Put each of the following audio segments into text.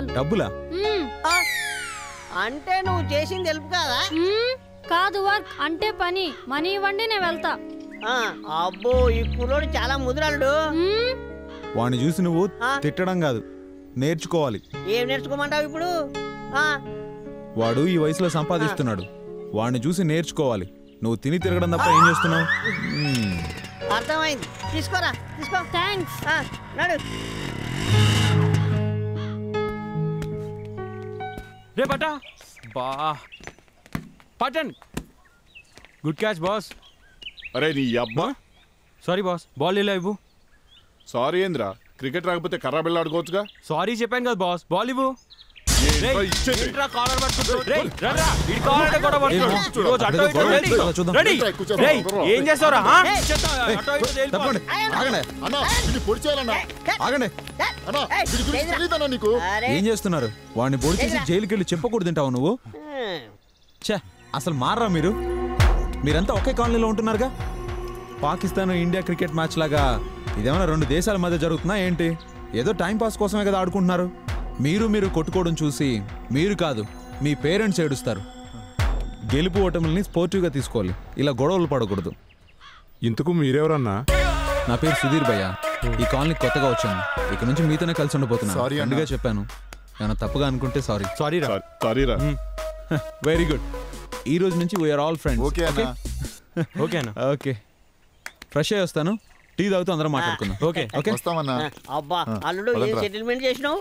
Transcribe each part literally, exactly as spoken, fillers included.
చాలు. డబ్బులా? అంటే నువ్వు చేసింది తెలుపు కాదా? కాదు, వర్క్ అంటే పని. మనీ ఇవ్వండి, నేను వెళ్తా. అబ్బో, ఈ కుర్రోడు చాలా ముదురాడు. వాడిని చూసి నువ్వు తిట్టడం కాదు, నేర్చుకోవాలి. ఏం నేర్చుకోమంటావు ఇప్పుడు? వాడు ఈ వయసులో సంపాదిస్తున్నాడు, వాడిని చూసి నేర్చుకోవాలి. నువ్వు తిని తిరగడం తప్ప ఏం చేస్తున్నావు? అర్థమైంది, తీసుకోరా, తీసుకో. థ్యాంక్స్. నడు. రే పటా బా పటన్. Good catch boss. అరే నీ అబ్బా. సారీ బాస్, బాల్ ఇలా ఇవ్వు. సారీ ఏంద్రా, క్రికెట్ రాకపోతే కర్రా బిళ్ళ ఆడుకోవచ్చుగా. సారీ చెప్పాను కదా బాస్, బాల్ ఇవ్వు. ఏం చేస్తావురా? ఏం చేస్తున్నారు? వాడిని పొడి చేసి జైలుకి వెళ్ళి చెప్పకూడదు తింటావు నువ్వు. ఛే, అసలు మారరా మీరు? మీరంతా ఒకే కాలనీలో ఉంటున్నారుగా. పాకిస్తాన్ ఇండియా క్రికెట్ మ్యాచ్ లాగా ఇదేమైనా రెండు దేశాల మధ్య జరుగుతుందా ఏంటి? ఏదో టైం పాస్ కోసమే కదా ఆడుకుంటున్నారు. మీరు మీరు కొట్టుకోవడం చూసి మీరు కాదు, మీ పేరెంట్స్ ఏడుస్తారు. గెలుపు ఓటముల్ని స్పోర్టివ్గా తీసుకోవాలి, ఇలా గొడవలు పడకూడదు. ఇంతకు మీరెవరన్నా? నా పేరు సుధీర్ భయ్య, ఈ కాలనీకి కొత్తగా వచ్చాను. ఇక నుంచి మీతోనే కలిసి ఉండబోతున్నాను. అందుగా చెప్పాను, ఏమైనా తప్పుగా అనుకుంటే సారీ. సారీ రా. సారీ రా. Very good. ఈ రోజు నుంచి వీఆర్ ఆల్ ఫ్రెండ్స్. ఓకే అన్నా. ఓకే అన్నా. ఓకే, ఫ్రెష్ అయ్యి వస్తాను. టీ తాగుతూ అందరం మాట్లాడుకుందాం. ఓకే ఓకే వస్తామన్నా. అబ్బా అల్లుడు, ఏం సెటిల్మెంట్ చేసినావు?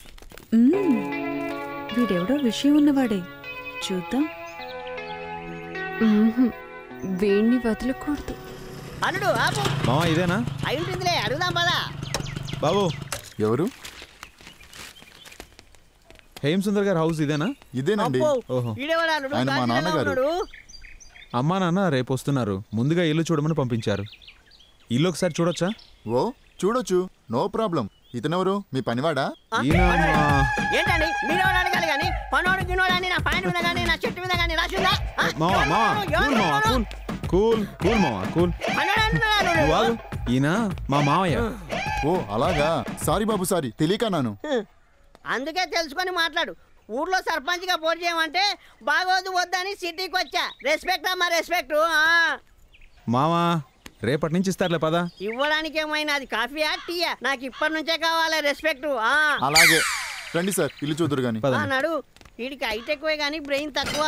వీడెవడో విషయం ఉన్నవాడే, చూద్దాం. వేణ్ణి వదలకూడదు. అల్లుడు ఆపు. మావా ఇదేనా? అయి ఉంటుందిలే, అడుగుదాం పదా. బాబు ఎవరు? హేమ్ సుందర్ గారి హౌస్ ఇదేనా? ఇదేనండి. ఓహో, ఆయన మా నాన్నగారు. అమ్మా నాన్న రేపు వస్తున్నారు, ముందుగా ఇల్లు చూడమని పంపించారు. ఇల్లు ఒకసారి చూడొచ్చా? ఓ చూడొచ్చు, నో ప్రాబ్లం. ఇతనెవరు? మీ పనివాడా? ఏంటండి మీరు అడగాలి కానీ పనోడు గినోడు అని నా పైన మీద కానీ నా చెట్టు మీద కానీ రాసిందా? మావా మావా కూల్ మావా కూల్ కూల్ కూల్ మావా కూల్. ఈయన మా మావయ్య. ఓ అలాగా, సారీ బాబు, సారీ, తెలియకన్నాను. అందుకే తెలుసుకొని మాట్లాడు. ఊర్లో సర్పంచ్ గా పోటీ చేయమంటే బాగోదు వద్దని సిటీకి వచ్చా. రెస్పెక్ట్ అమ్మా, రెస్పెక్ట్. మావా రేపటి నుంచి ఇస్తారులే పదా. ఇవ్వడానికి ఏమైనా అది కాఫీయా టీయా? నాకు ఇప్పటి నుంచే కావాలి రెస్పెక్ట్. అలాగే రండి సార్, ఇల్లు చూద్దరు గాని. నడు. వీడికి హైట్ ఎక్కువే కానీ బ్రెయిన్ తక్కువ.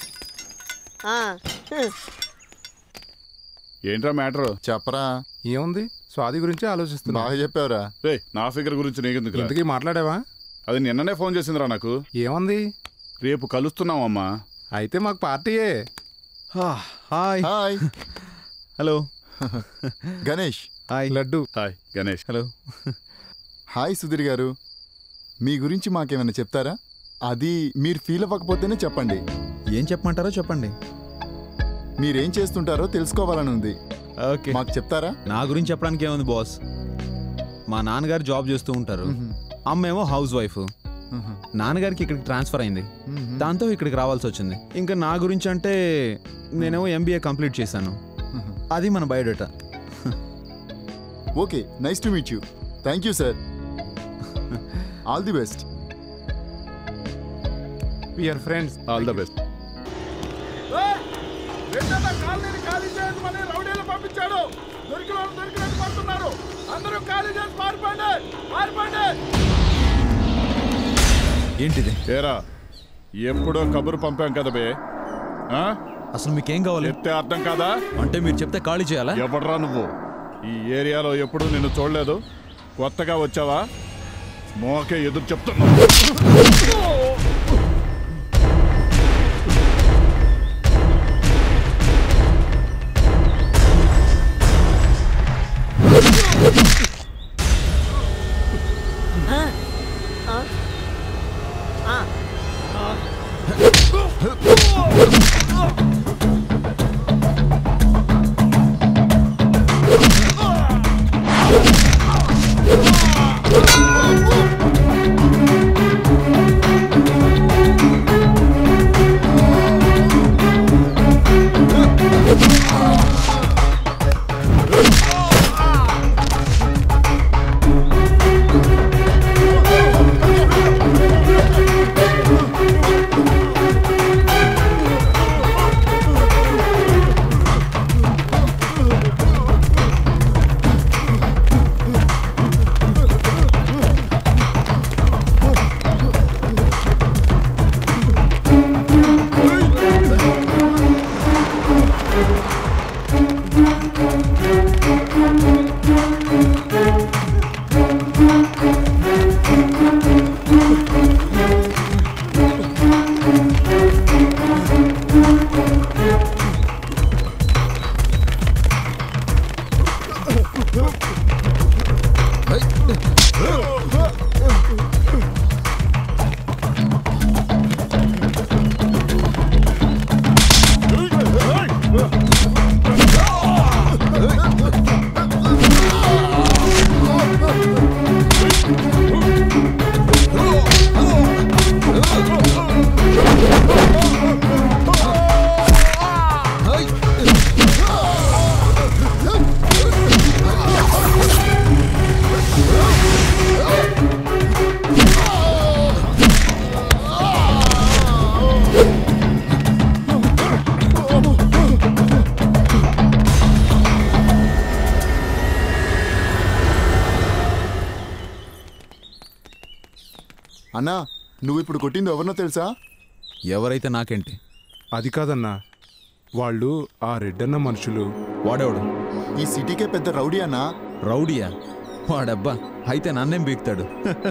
ఏంట్రా మ్యాటర్? చెప్పరా. ఏముంది, స్వాతి గురించి ఆలోచిస్తున్నా. బాగా చెప్పావురా. రే నా ఫిగర్ గురించి నీకెందుకు? ఇంతకీ మాట్లాడావా? అది నిన్ననే ఫోన్ చేసిందిరా నాకు. ఏముంది? రేపు కలుస్తున్నామమ్మా. అయితే మాకు పార్టీయే. Hi hi. Hello Ganesh. Hi. Laddu. Hi Ganesh. Hello. Hi Sudheer గారు, మీ గురించి మాకేమైనా చెప్తారా? అది మీరు ఫీల్ అవ్వకపోతేనే చెప్పండి. ఏం చెప్పమంటారో చెప్పండి. మీరేం చేస్తుంటారో తెలుసుకోవాలని ఉంది. ఓకే, మాకు చెప్తారా? నా గురించి చెప్పడానికి ఏముంది బాస్, మా నాన్నగారు జాబ్ చేస్తూ ఉంటారు, అమ్మేమో హౌస్ వైఫ్. నాన్నగారికి ఇక్కడికి ట్రాన్స్ఫర్ అయింది, దాంతో ఇక్కడికి రావాల్సి వచ్చింది. ఇంకా నా గురించి అంటే నేనేమో ఎంబీఏ కంప్లీట్ చేశాను, అది మన biodata. Okay, nice to meet you. Thank you sir. All the best. We are friends. All the best. పంపించాడు. దొరికిన దొరికినట్టు పడుతున్నారు. అందరూ ఖాళీ చేసి పారిపోండి, పారిపోండి. ఏంటిది? ఏరా ఎప్పుడో కబురు పంపాం కదా బే. అసలు మీకేం కావాలి? చెప్తే అర్థం కాదా? అంటే మీరు చెప్తే ఖాళీ చేయాలా? ఎవడరా నువ్వు? ఈ ఏరియాలో ఎప్పుడు నిన్ను చూడలేదు, కొత్తగా వచ్చావా? మోకే ఎదురు చెప్తున్నా. అన్నా నువ్వు ఇప్పుడు కొట్టింది ఎవరినో తెలుసా? ఎవరైతే నాకేంటి? అది కాదన్నా, వాళ్ళు ఆ రెడ్డన్న మనుషులు. వాడేవాడు? ఈ సిటీకే పెద్ద రౌడీ అన్నా. రౌడీయా? వాడబ్బా, అయితే నన్నేం బీక్తాడు?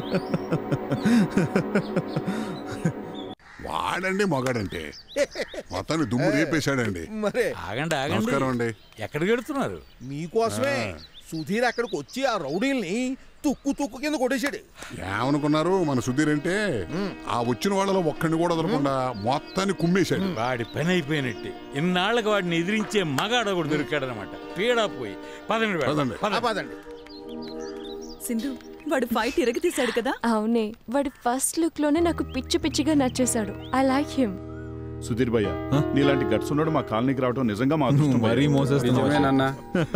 వాడండి మొగాడంటే మొత్తాన్ని దుమ్ము రేపేశాడండి. మరి ఆగండి ఆగండి, నమస్కారం అండి. ఎక్కడికి వెళ్తున్నారు? మీకోసమే సుధీర్ అక్కడికి వచ్చి ఆ రౌడీల్ని తుక్కు తుక్కు కింద కొట్టేశాడు. ఏమనుకున్నారు మన సుధీర్ అంటే? ఆ వచ్చిన వాళ్ళలో ఒక్కడిని కూడా వదలకుండా మొత్తాన్ని కుమ్మేశాడు. వాడి పని అయిపోయినట్టే. ఇన్నాళ్ళకి వాడిని ఎదిరించే మగాడ కూడా దొరికాడనమాట. పీడా పోయి పదండి పదండి. పదండి. సింధు, వాడు ఫైట్ ఇరగ తీశాడు కదా? అవునే, వాడి ఫస్ట్ లుక్ లోనే నాకు పిచ్చి పిచ్చిగా నచ్చేశాడు. I like him. సుధీర్ భయ్య, నీలాంటి గట్స్ ఉన్నాడు మా కాలనీకి రావడం నిజంగా మా అదృష్టం. మరీ మోసేస్తున్నా.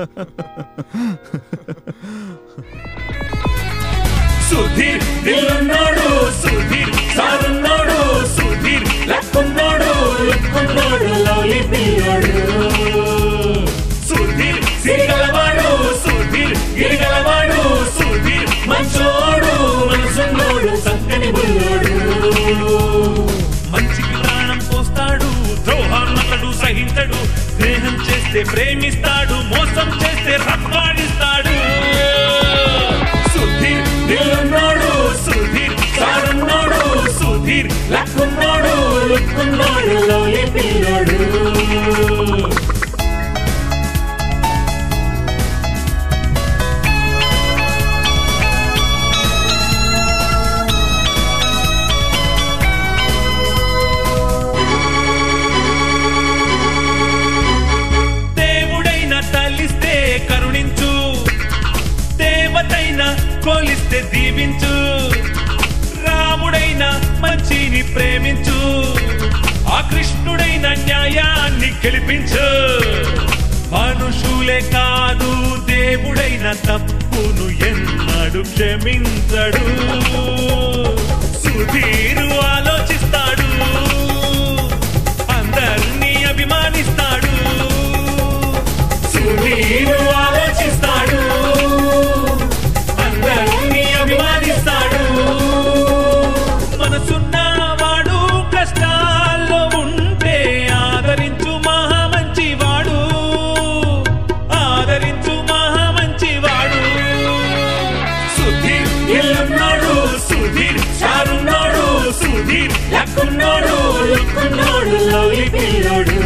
సుధీర్ దిల్లున్నాడు, సుధీర్ సారున్నాడు, సుధీర్ లక్కున్నాడు, లుక్కున్నాడు, లవ్లీ పిల్లాడు. సుధీర్ సిరిగలవాడు, సుధీర్ గిరిగలవాడు, సుధీర్ మంచోడు, మనసున్నోడు, చక్కని బుల్లోడు. మంచికి ప్రాణం పోస్తాడు, ద్రోహాన్నతడు సహించడు, స్నేహం చేస్తే ప్రేమిస్తాడు, మోసం చేస్తే రత్వాడిస్తాడు. సుధీర్ దిల్లున్నాడు, సుధీర్ సారున్నాడు, సుధీర్ లక్కున్నాడు, లుక్కున్నాడు, లవ్లీ పిల్లాడు. దేవుడైనా తల్లిస్తే కరుణించు, దేవతైనా కోలిస్తే దీవించు, రాముడైనా మంచిని ప్రేమించు, ఆ కృష్ణుడైన న్యాయాన్ని గెలిపించు. మనుషులే కాదు దేవుడైన తప్పును ఎన్నడు క్షమించడు. సుధీరు ఆలోచిస్తాడు, అందరినీ అభిమానిస్తాడు. సుధీరు ఆలోచిస్తాడు, అందరినీ అభిమానిస్తాడు. మనసున్నవాడు కష్టాల్లో ఉంటే ఆదరించు మహా మంచివాడు, ఆదరించు మహా మంచివాడు. సుధీర్ ఇల్లున్నాడు, సుధీర్ చారున్నాడు, సుధీర్ లక్కున్నాడు, లుక్కున్నాడు, లవ్లీ పిల్లాడు.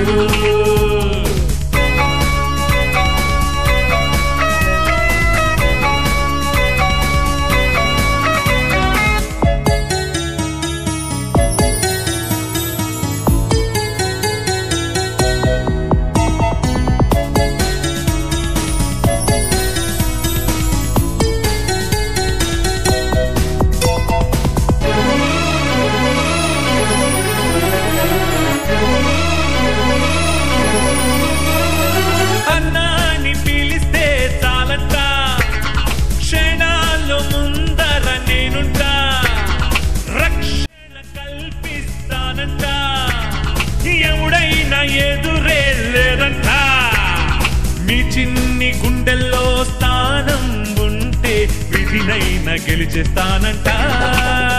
అన్నాని పిలిస్తే చాలంట, క్షణాలు ముందర నేనుంటా, రక్షణ కల్పిస్తానంట, ఎవడైనా ఎదురే లేదంట. మీ చిన్ని గుండెల్లో స్థానం ఉంటే విధినైనా గెలిచేస్తానంట.